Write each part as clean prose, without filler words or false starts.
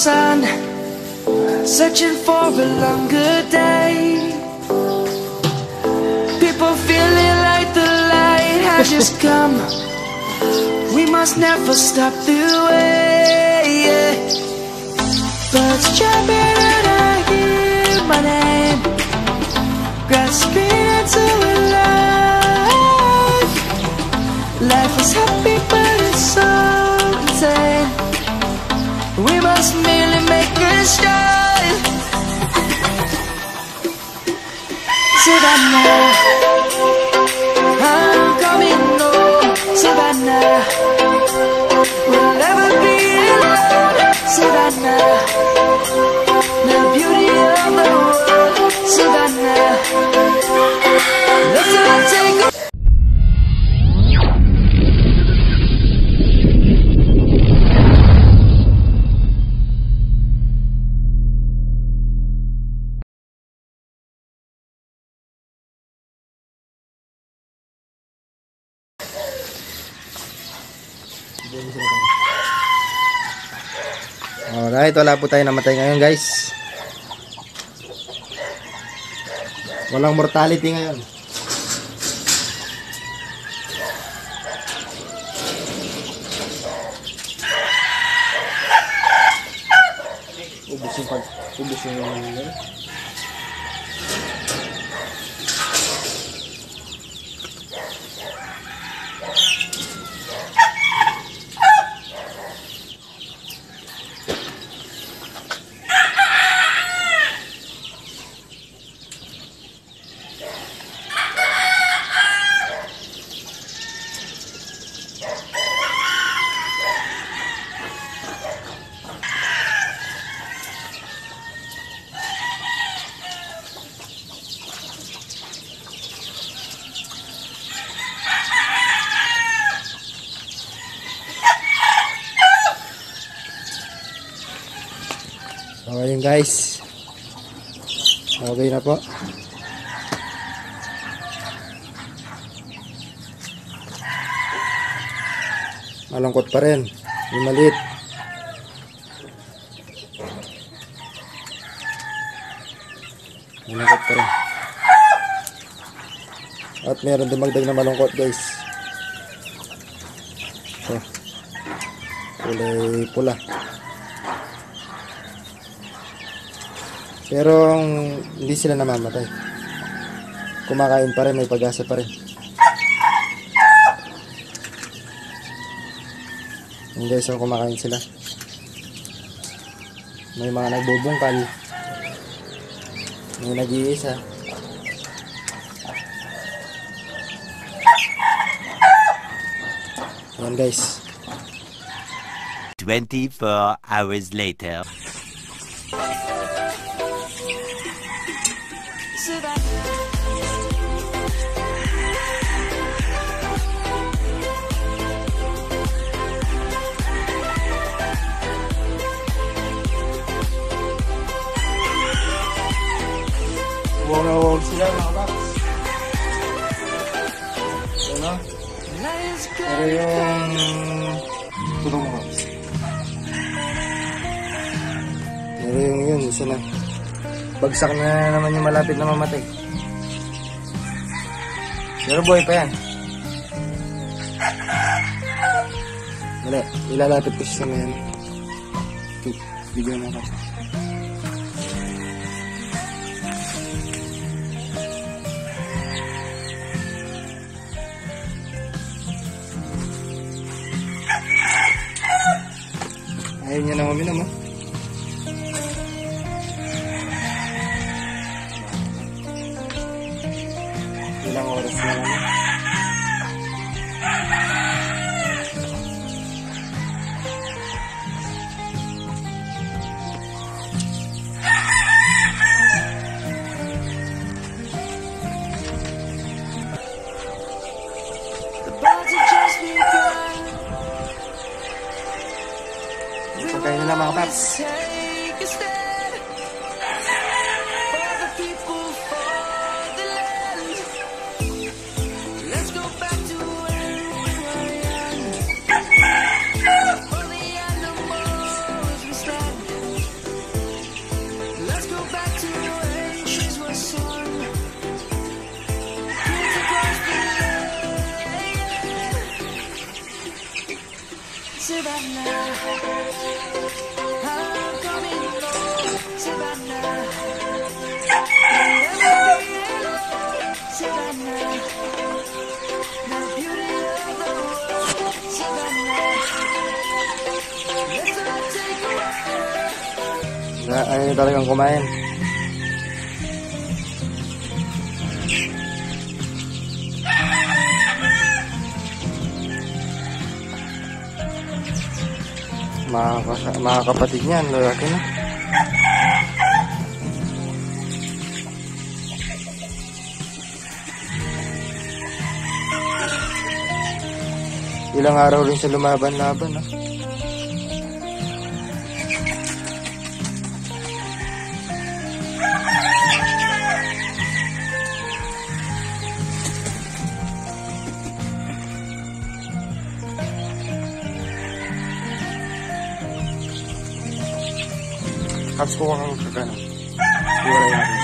sun, searching for a longer day. People feeling like the light has just come. We must never stop the way. Birds jumping and I hear my name, grasping into life. Life is happy but it's so insane. We must merely make a start. Savannah, I'm coming home. Savannah, we'll never be alone. Savannah, the beauty of the world. Savannah, let's all take a Alright, wala po tayo namatay ngayon guys. Walang mortality ngayon. Ubus yung ganyan. So ayun guys, okay na po. Malungkot pa rin yung maliit. Malungkot pa rin. At meron dumagdag na malungkot guys. So, kulay pula. Pero hindi sila namamatay. Kumakain pa rin, may pag-asa pa rin. Hindi, so kumakain sila. May mga nagbubungkal. May nag-iisa. Ayan guys. 24 hours later. Wow sila mga box. Ano? Pero yung tulong mo. Pero yung yun, isa na. Bagsak na naman yung malapit na mamatay. Pero buhay pa yan. Wala, ilalapit ko siya ngayon. Bigyan mo ka. Ayaw niya na uminom, oh. Ilang oras na lang. Pagkain nila mga paps. Ayaw niya talagang kumain. Mga kapatid niyan, lalaki na. Ilang araw rin sa lumaban-laban, ha? Habs ko kang kagano. Iwala yung akin.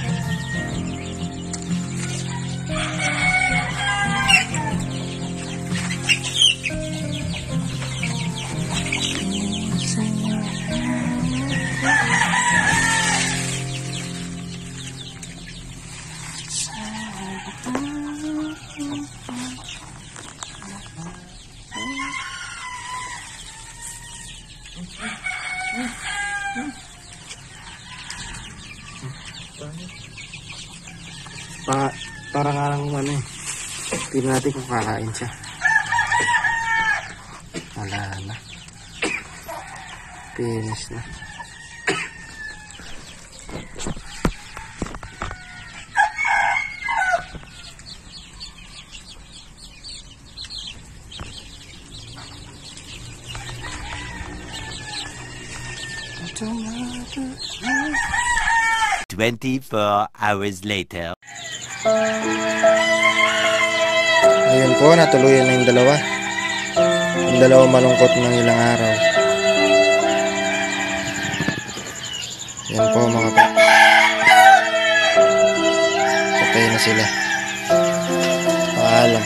Para nga lang ano eh. Tignan natin kung kakain siya. Wala na. Finish na. Hours later. Ayun po, natuluyan na yung dalawa. Yung dalawa malungkot ng ilang araw. Yan po mga pa. Patay na sila. Paalam.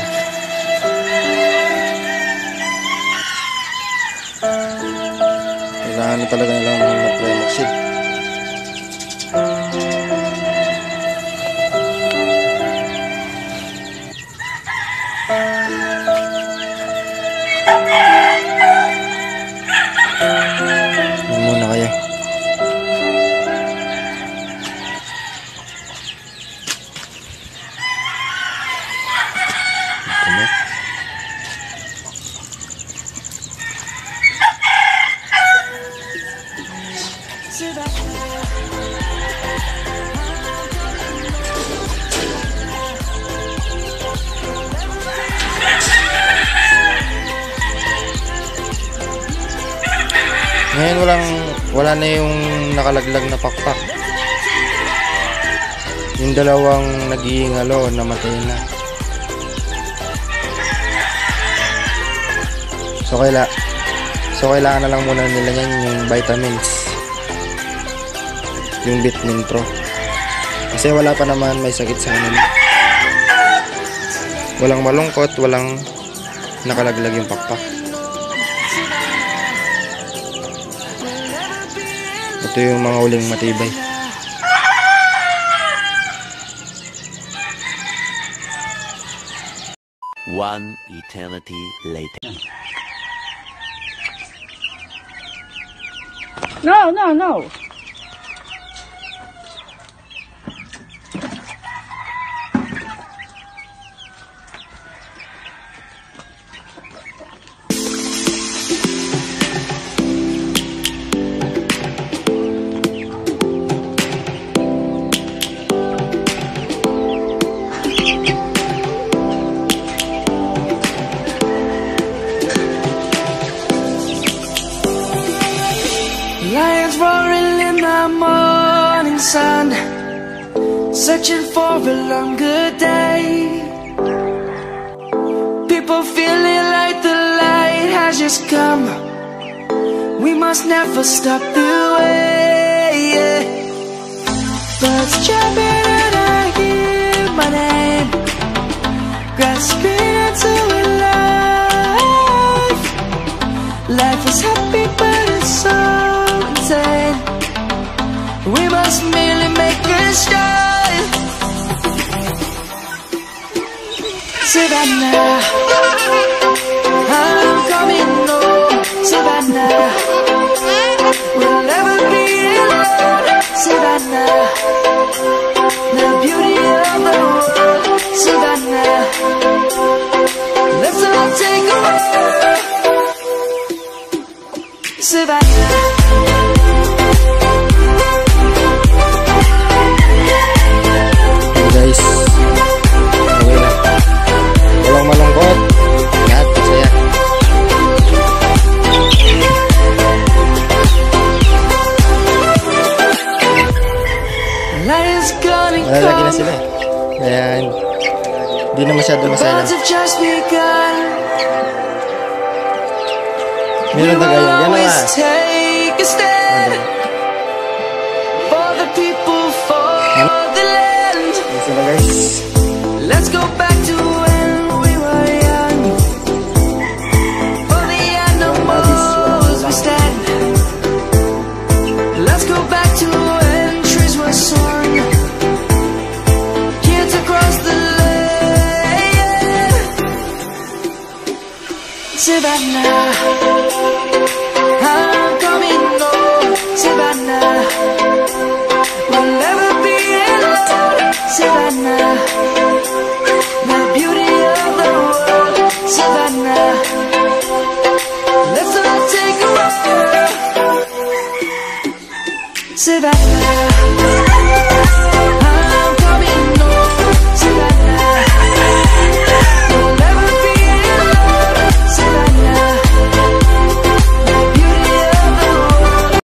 Kailangan na talaga nilang mag-Primoxil. Muna kayo. Ngayon wala na yung nakalaglag na pakpak. Yung dalawang nag-iingalo namatay na. So kailangan na lang muna nila yan yung vitamins. Yung Vitamin Pro. Kasi wala pa naman may sakit sa kanila. Walang malungkot, walang nakalaglag yung pakpak. Ito yung mga uling matibay. One eternity later. No. Lions roaring in the morning sun, searching for a longer day. People feeling like the light has just come. We must never stop the way, yeah. Birds jumping and I hear my name, grasping into life. Life shine. Savannah, I'm coming home. Savannah, we'll never be alone. Savannah, the beauty of the world. Savannah, let's all take a walk. Savannah. Guys, okay na. Walang malungkot. Lahat masaya. Light is gonna Malalaki na come. sila. Kaya hindi na masyado masaya. Birds have just begun. Meron na ganyan. Yan na Always nga. take a stand for the people, for the land. Yan sila guys. Let's go back to when we were young. For the animals we stand. Let's go back to when trees were sown. Kids across the land. Savannah, I'm coming home. Savannah, we'll never be alone. Savannah, the beauty of the world. Savannah, let's all take a walk. Savannah.